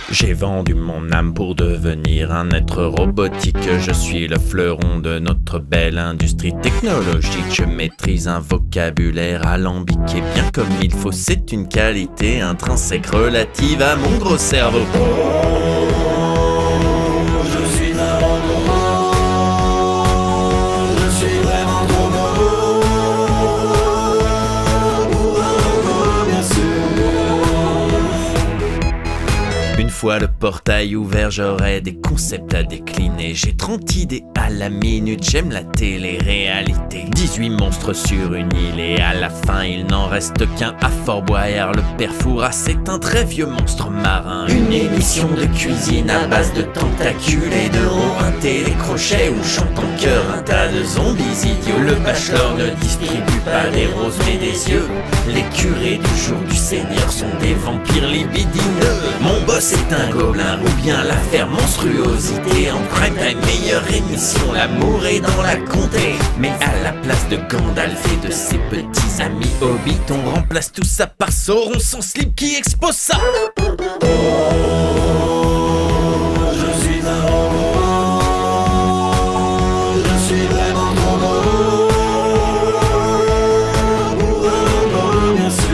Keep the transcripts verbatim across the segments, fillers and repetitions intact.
J'ai vendu mon âme pour devenir un être robotique. Je suis le fleuron de notre belle industrie technologique. Je maîtrise un vocabulaire alambiqué bien comme il faut. C'est une qualité intrinsèque relative à mon gros cerveau. Je suis un robot. Je suis vraiment trop beau pour un robot, bien sûr. Une fois le portail ouvert, j'aurai des concepts à décliner. J'ai trente idées à la minute, j'aime la télé-réalité. dix-huit monstres sur une île et à la fin il n'en reste qu'un à Fort Boyard. Le père Fouras, c'est un très vieux monstre marin. Une émission de cuisine à base de tentacules et de ronds, un télécrochet où chante en chœur un tas de zombies idiots. Le bachelor ne distribue pas des roses mais des yeux. Les curés du jour du Seigneur sont des vampires libidineux. Mon boss est un gobelin ou bien l'affaire monstruosité. En prime time, meilleure émission, l'amour est dans la comté. Mais à la place de Gandalf et de ses petits amis Hobbit, on remplace tout ça par Sauron sans slip qui expose ça. Je suis un robot. Je suis vraiment trop beau pour un robot, bien sûr.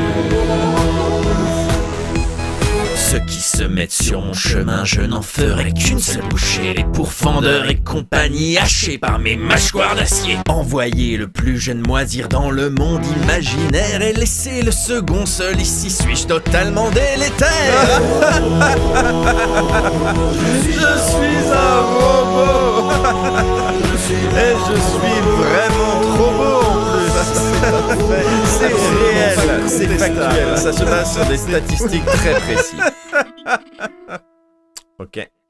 Ceux qui se mettent sur mon chemin, je n'en ferai qu'une seule bouchée. Les pourfendeurs et compagnie hachés par mes mâchoires d'acier. Envoyez le plus jeune moisir dans le monde imaginaire et laissez le second seul. Ici suis-je totalement délétère. Je suis un robot. Et je suis vraiment trop beau en plus. C'est réel, c'est factuel, ça se base sur des statistiques très précises. Ok.